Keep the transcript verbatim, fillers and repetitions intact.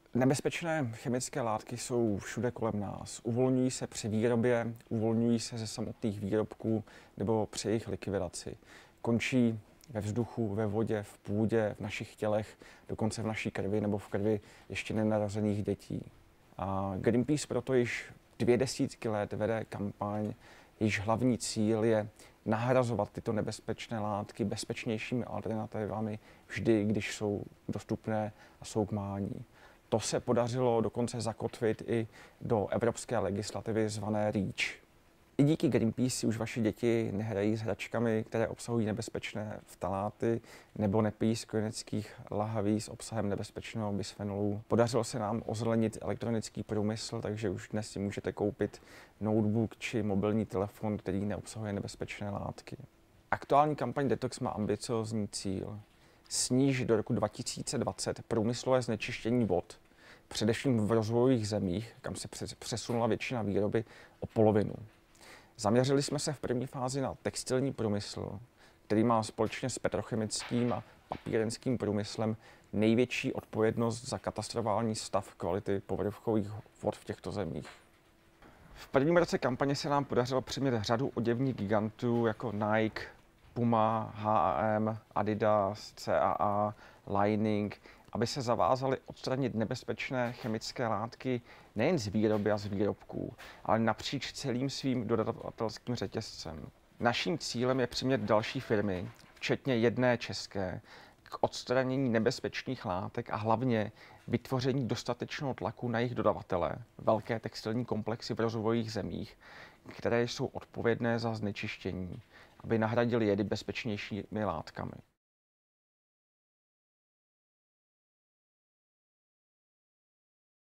Nebezpečné chemické látky jsou všude kolem nás. Uvolňují se při výrobě, uvolňují se ze samotných výrobků nebo při jejich likvidaci. Končí ve vzduchu, ve vodě, v půdě, v našich tělech, dokonce v naší krvi nebo v krvi ještě nenarozených dětí. A Greenpeace proto již dvě desítky let vede kampaň, jejíž hlavní cíl je nahrazovat tyto nebezpečné látky bezpečnějšími alternativami vždy, když jsou dostupné a jsou k mání. To se podařilo dokonce zakotvit i do evropské legislativy zvané REACH. I díky Greenpeace už vaše děti nehrají s hračkami, které obsahují nebezpečné ftaláty nebo nepijí z kojeneckých lahví s obsahem nebezpečného bisfenolu. Podařilo se nám ozelenit elektronický průmysl, takže už dnes si můžete koupit notebook či mobilní telefon, který neobsahuje nebezpečné látky. Aktuální kampaň Detox má ambiciózní cíl. Snížit do roku dva tisíce dvacet průmyslové znečištění vod, především v rozvojových zemích, kam se přesunula většina výroby, o polovinu. Zaměřili jsme se v první fázi na textilní průmysl, který má společně s petrochemickým a papírenským průmyslem největší odpovědnost za katastrofální stav kvality povrchových vod v těchto zemích. V prvním roce kampaně se nám podařilo přimět řadu oděvních gigantů jako Nike, Puma, H a M, Adidas, C A A, Lining, aby se zavázali odstranit nebezpečné chemické látky nejen z výroby a z výrobků, ale napříč celým svým dodavatelským řetězcem. Naším cílem je přimět další firmy, včetně jedné české, k odstranění nebezpečných látek a hlavně vytvoření dostatečného tlaku na jejich dodavatele, velké textilní komplexy v rozvojových zemích, které jsou odpovědné za znečištění, aby nahradili jedy bezpečnějšími látkami.